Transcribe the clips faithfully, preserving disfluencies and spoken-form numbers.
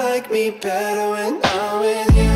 like me better when I'm with you.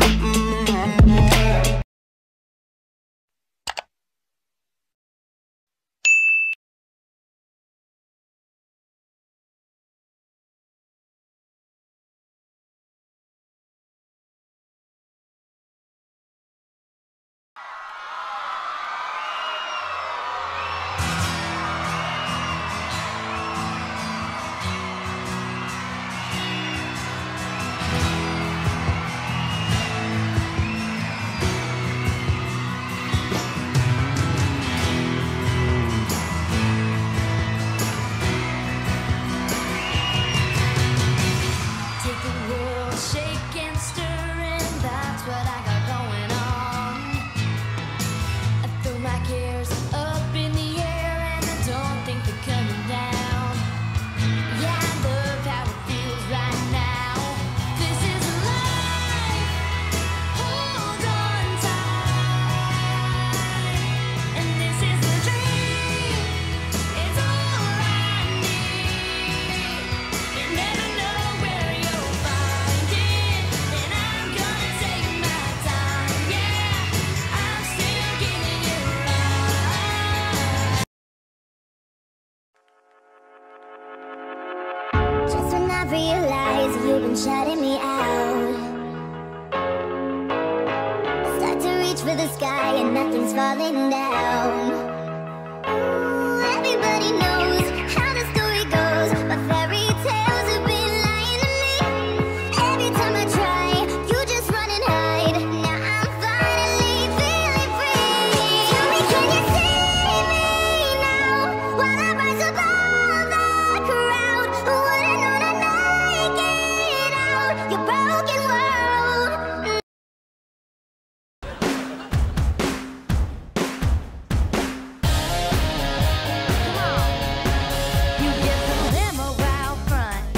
I realize you've been shutting me out. I start to reach for the sky and nothing's falling down. Ooh, everybody knows how the story goes, but fairy tales have been lying to me. Every time I try, you just run and hide. Now I'm finally feeling free. Tell me, can you see me now? While I rise above the crowd, wouldn't know that your broken world. Come on, you get the limo out front.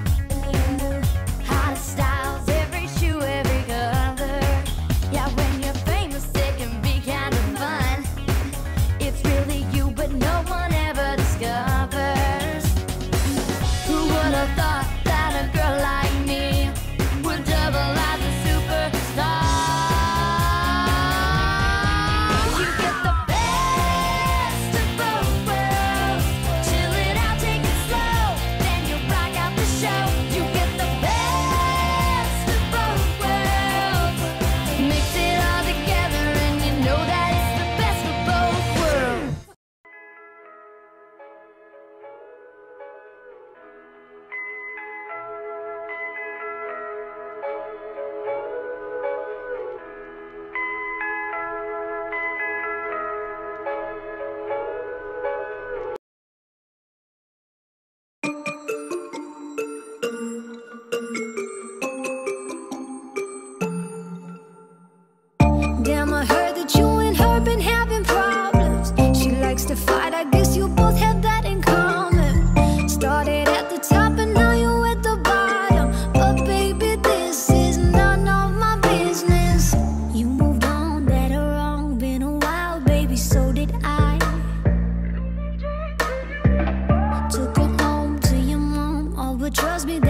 Hottest styles, every shoe, every color. Yeah, when you're famous, it can be kind of fun. It's really you, but no one ever discovers. Who would have thought that a girl like me would double as a superstar? You get the best of both worlds. Chill it out, take it slow, then you rock out the show. You get the best of both worlds. Mix it all together and you know that it's the best of both worlds. Damn, I heard that you and her been having problems. She likes to fight, I guess you both have that in common. Started at the top and now you're at the bottom. But baby, this is none of my business. You moved on, right or wrong, been a while, baby, so did I. Took her home to your mom, oh but trust me,